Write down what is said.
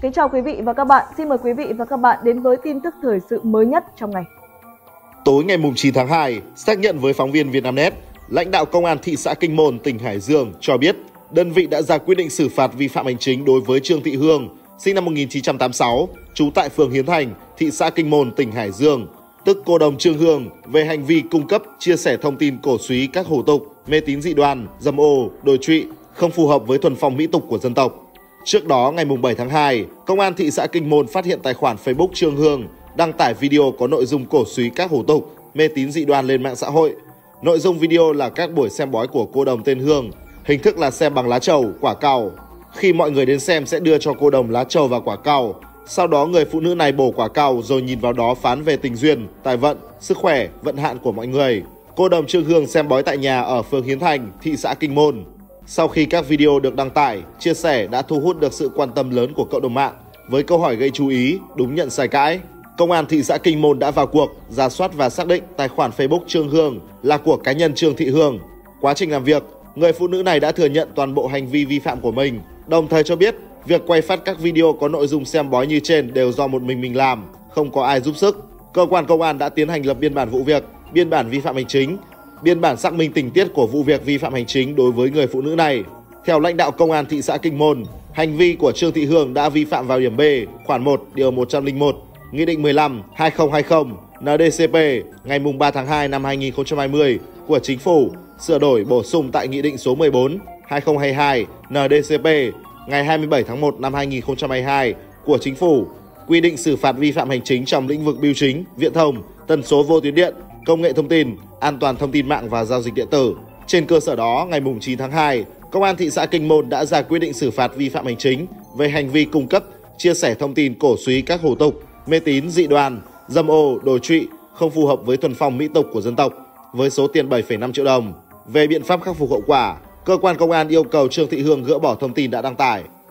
Kính chào quý vị và các bạn. Xin mời quý vị và các bạn đến với tin tức thời sự mới nhất trong ngày. Tối ngày 9 tháng 2, xác nhận với phóng viên Vietnamnet, lãnh đạo Công an thị xã Kinh Môn, tỉnh Hải Dương cho biết đơn vị đã ra quyết định xử phạt vi phạm hành chính đối với Trương Thị Hương, sinh năm 1986, trú tại phường Hiến Thành, thị xã Kinh Môn, tỉnh Hải Dương, tức cô đồng Trương Hương, về hành vi cung cấp, chia sẻ thông tin cổ súy các hủ tục, mê tín dị đoan, dâm ô, đồi trụy, không phù hợp với thuần phong mỹ tục của dân tộc. Trước đó, ngày 7 tháng 2, Công an thị xã Kinh Môn phát hiện tài khoản Facebook Trương Hương đăng tải video có nội dung cổ súy các hủ tục, mê tín dị đoan lên mạng xã hội. Nội dung video là các buổi xem bói của cô đồng tên Hương, hình thức là xem bằng lá trầu, quả cau. Khi mọi người đến xem sẽ đưa cho cô đồng lá trầu và quả cau. Sau đó người phụ nữ này bổ quả cau rồi nhìn vào đó phán về tình duyên, tài vận, sức khỏe, vận hạn của mọi người. Cô đồng Trương Hương xem bói tại nhà ở phường Hiến Thành, thị xã Kinh Môn. Sau khi các video được đăng tải, chia sẻ đã thu hút được sự quan tâm lớn của cộng đồng mạng với câu hỏi gây chú ý, đúng nhận sai cãi. Công an thị xã Kinh Môn đã vào cuộc, rà soát và xác định tài khoản Facebook Trương Hương là của cá nhân Trương Thị Hương. Quá trình làm việc, người phụ nữ này đã thừa nhận toàn bộ hành vi vi phạm của mình, đồng thời cho biết việc quay phát các video có nội dung xem bói như trên đều do một mình làm, không có ai giúp sức. Cơ quan công an đã tiến hành lập biên bản vụ việc, biên bản vi phạm hành chính, biên bản xác minh tình tiết của vụ việc vi phạm hành chính đối với người phụ nữ này. Theo lãnh đạo Công an thị xã Kinh Môn, hành vi của Trương Thị Hương đã vi phạm vào điểm B, khoản 1, điều 101, Nghị định 15/2020 NDCP ngày 3 tháng 2 năm 2020 của Chính phủ, sửa đổi bổ sung tại Nghị định số 14/2022 NDCP ngày 27 tháng 1 năm 2022 của Chính phủ, quy định xử phạt vi phạm hành chính trong lĩnh vực bưu chính, viễn thông, tần số vô tuyến điện, công nghệ thông tin, an toàn thông tin mạng và giao dịch điện tử. Trên cơ sở đó, ngày 9 tháng 2, Công an thị xã Kinh Môn đã ra quyết định xử phạt vi phạm hành chính về hành vi cung cấp, chia sẻ thông tin cổ súy các hủ tục, mê tín dị đoan, dâm ô, đồi trụy, không phù hợp với thuần phong mỹ tục của dân tộc, với số tiền 7,5 triệu đồng. Về biện pháp khắc phục hậu quả, cơ quan công an yêu cầu Trương Thị Hương gỡ bỏ thông tin đã đăng tải.